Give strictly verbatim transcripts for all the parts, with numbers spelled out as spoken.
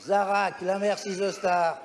Zarak, la mère Star,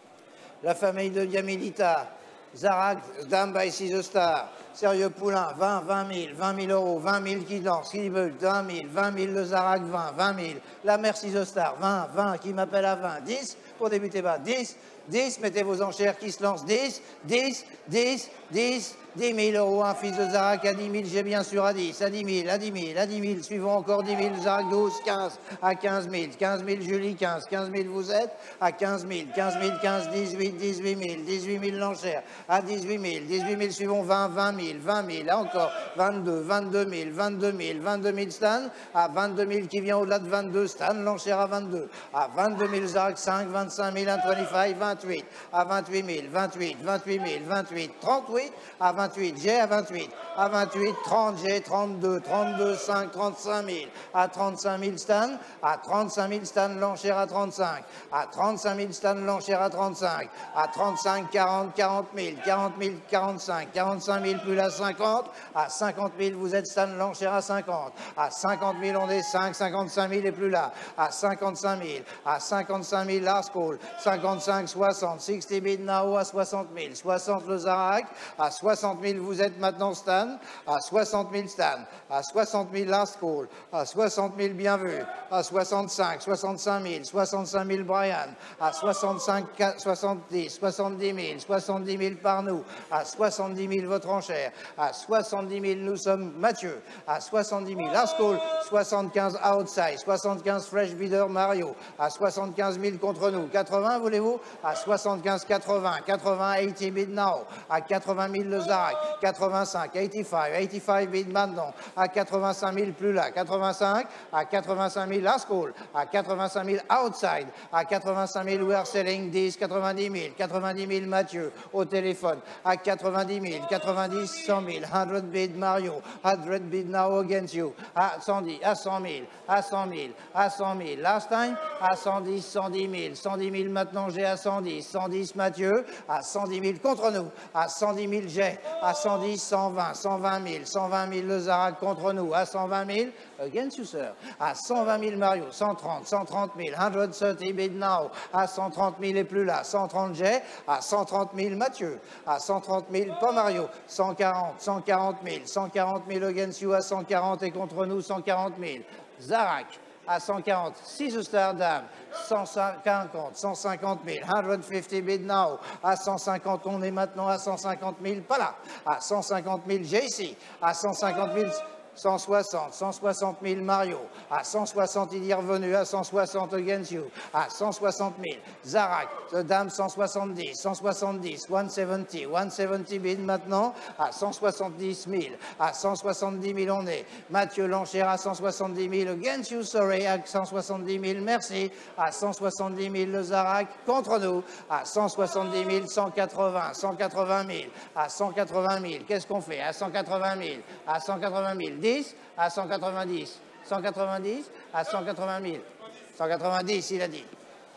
la famille de Yamilita, Zarak, dame by Star, Sérieux Poulain, vingt, vingt mille, vingt mille euros, vingt mille qui dansent, qui veulent, vingt mille, vingt mille le Zarak, vingt, vingt mille, la mère Star, vingt, vingt, qui m'appelle à vingt, dix, pour débuter bas, dix, dix, mettez vos enchères qui se lancent, dix, dix, dix, dix, dix mille euros, un fils de Zarak à dix mille, j'ai bien sûr à dix, à dix mille, à dix mille, à dix mille, suivons encore dix mille, Zarak douze, quinze, à quinze mille, quinze mille Julie, quinze, quinze mille vous êtes, à quinze mille, quinze mille, quinze, dix-huit, dix-huit mille, dix-huit mille l'enchère, à dix-huit mille, dix-huit mille, suivons vingt, vingt mille, vingt mille, là encore, vingt-deux, vingt-deux mille, vingt-deux mille, vingt-deux mille Stan, à vingt-deux mille qui vient au-delà de vingt-deux, Stan, l'enchère à vingt-deux, à vingt-deux mille Zarak, cinq, vingt-cinq mille, un vingt-cinq, vingt-huit, à vingt-huit mille, vingt-huit, vingt-huit mille, vingt-huit, trente-huit, à vingt-huit, j'ai à vingt-huit, à vingt-huit, trente, j'ai trente-deux, trente-deux, cinq, trente-cinq mille, à trente-cinq mille Stan, à trente-cinq mille Stan, l'enchère à trente-cinq, à trente-cinq mille Stan, l'enchère à trente-cinq, à trente-cinq, quarante, quarante mille, quarante mille, quarante-cinq, quarante-cinq mille plus la cinquante, à cinquante mille vous êtes Stan, l'enchère à cinquante, à cinquante mille on est cinq, cinquante-cinq mille et plus là, à cinquante-cinq mille, à cinquante-cinq mille last call, cinquante-cinq, soixante, soixante bid now à soixante mille, soixante le Zarak, à soixante mille vous êtes maintenant Stan, à soixante mille Stan, à soixante mille last call, à soixante mille bien vu, à soixante-cinq, soixante-cinq mille, soixante-cinq mille Brian, à soixante-cinq, soixante-dix, soixante-dix mille, soixante-dix mille par nous, à soixante-dix mille votre enchère, à soixante-dix mille nous sommes Mathieu, à soixante-dix mille last call, soixante-quinze outside, soixante-quinze fresh bidder Mario, à soixante-quinze mille contre nous, quatre-vingts voulez-vous, à soixante-quinze, quatre-vingts, quatre-vingts, eighty bid now, à quatre-vingt mille le Zarak, quatre-vingt-cinq, eighty-five, eighty-five bid maintenant, à quatre-vingt-cinq mille plus là, quatre-vingt-cinq, à quatre-vingt-cinq mille last call, à quatre-vingt-cinq mille outside, à quatre-vingt-cinq mille we are selling dix, quatre-vingt-dix mille, quatre-vingt-dix mille Mathieu au téléphone, à quatre-vingt-dix mille, quatre-vingt-dix, cent mille, cent bid Mario, cent bid now against you, à cent dix, à cent mille, à cent mille, à cent mille, last time, à cent dix, cent dix mille, cent dix mille maintenant j'ai à cent dix, cent dix Mathieu, à cent dix mille contre nous, à cent dix mille j'ai, à cent dix, cent vingt, cent vingt mille, cent vingt mille le Zarak contre nous, à cent vingt mille, against you sir, à cent vingt mille Mario, cent trente, cent trente mille, cent trente bid now, à cent trente mille et plus là, cent trente j'ai, à cent trente mille Mathieu, à cent trente mille pas Mario, cent quarante, cent quarante mille, cent quarante mille against you à cent quarante et contre nous cent quarante mille, Zarak, à cent quarante, six Star Dame, cent cinquante, cent cinquante mille, cent cinquante bid now, à cent cinquante, on est maintenant à cent cinquante mille, pas là, à cent cinquante mille, j'ai ici, à cent cinquante mille, cent soixante, cent soixante mille Mario, à cent soixante il y est revenu, à cent soixante against you, à cent soixante mille, Zarak, Dame cent soixante-dix, cent soixante-dix, cent soixante-dix, cent soixante bid maintenant, à cent soixante-dix mille, à cent soixante-dix mille on est, Mathieu l'enchère à cent soixante-dix mille, against you, sorry, à cent soixante-dix mille, merci, à cent soixante-dix mille le Zarak, contre nous, à cent soixante-dix mille, cent quatre-vingts, cent quatre-vingt mille, à cent quatre-vingt mille, qu'est-ce qu'on fait, à cent quatre-vingt mille, à cent quatre-vingt mille, dix, à cent quatre-vingt-dix, cent quatre-vingt-dix, à cent quatre-vingt mille, cent quatre-vingt-dix il a dit.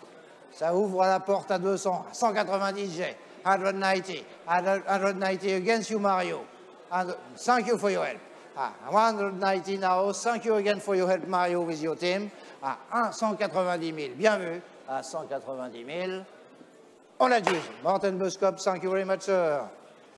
Ça ouvre la porte à deux cents, cent quatre-vingt-dix j'ai, cent quatre-vingt-dix, cent quatre-vingt-dix against you Mario, thank you for your help. Ah, one hundred ninety now, thank you again for your help Mario with your team, à cent quatre-vingt-dix mille, bien vu, à cent quatre-vingt-dix mille, on a dit, Martin Buskop, thank you very much sir.